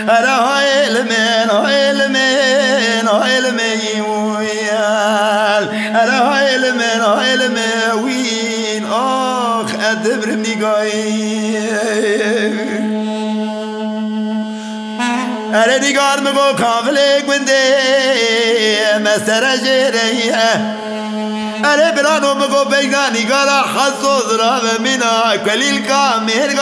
أنا هايلمين هايلمين هايلمين ويال أنا هايلمين هايلمين وين آخ أدبر نقاي أنا نقار مقو كافلك وندي مسر جيريه أنا برانو مقو بيقا نقار حصوص راب منا كليل كامير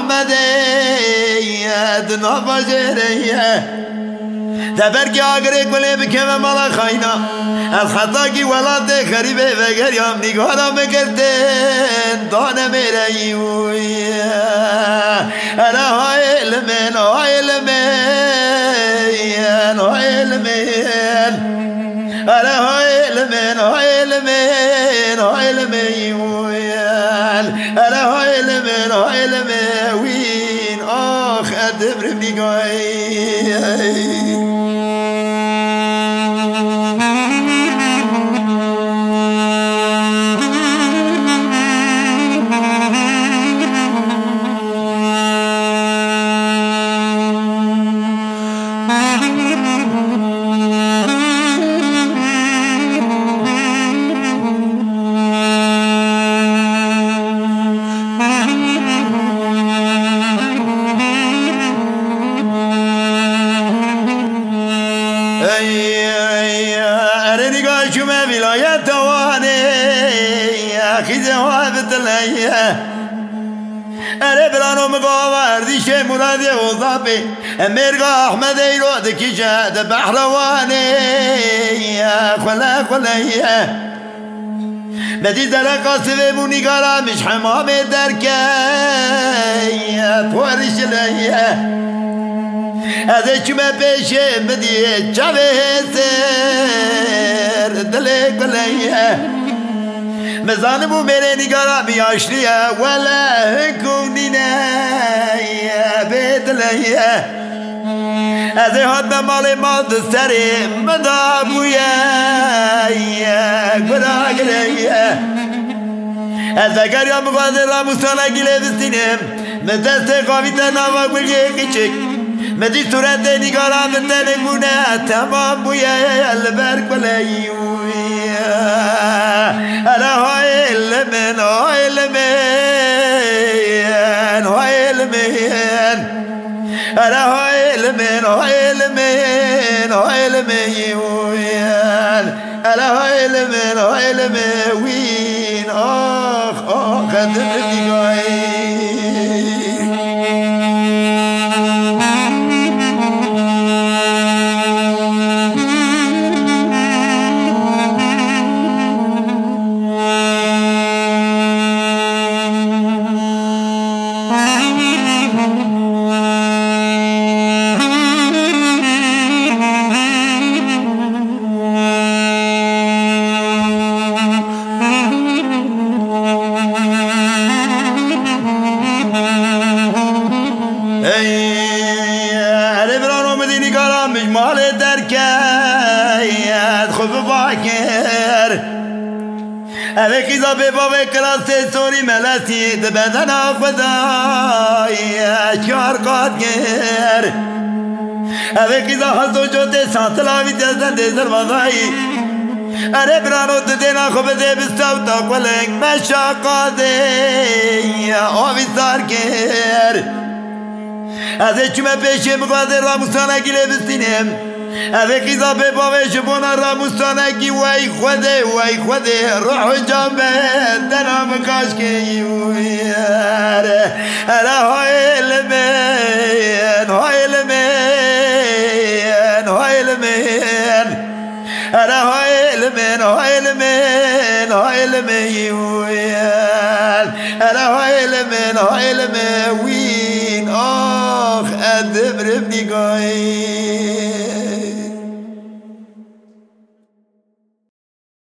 أحمدي دنافا جيريه تبرك آگرے کلے بکھے میں مالا خائنا از خطا کی ولادے خریبے وگر یام نگارا میں کرتے دانے میرے یوی انا حائل من حائل من حائل من انا حائل من حائل من حائل من یوی انا حائل من حائل من وین آخ ادبر نگائی أنا برانو مقاور دي شي مرادي وضابي أميرقا أحمد يرود كيشاد بحرواني يا خلا خلا بدي درقا سبيبوني قرا مش حمامي دركي يا طورش ليا هذا شما بيشي بدي شابهزر دلق ليا مزانبو میرے نگارا بیاشلیه ولا هکونینه بدلیه از هاد به مال ماد سری مدابویه گراگلیه از اگر یا مقادر را مستانه گله بستینم مدست قاوی تناوا گلگه کچک مدی صورت نگارا مدنگونه تمام بویه البرک بلیویه أنا هايل من هايل من هايل من أنا هايل من هايل من هايل من أنا هايل من هايل من وين آخ آخ أدرني قايل avec Isabelle avec la sesori melasi de bedana khudai ashkar qadger avec Isabelle jote satla vidazan de zarvadai are brano de dena khobde bistavta qolek mashaqade avisar ker azech me peshe mqader ramusana gile bistinem avec Isabelle باوش بنا راموستانه کی وای خوده روح جامه دنا مکاش کی یار انا هایل من هایل من هایل من انا هایل من هایل من هایل من یار انا هایل من هایل من وین آخ ادبر بنگای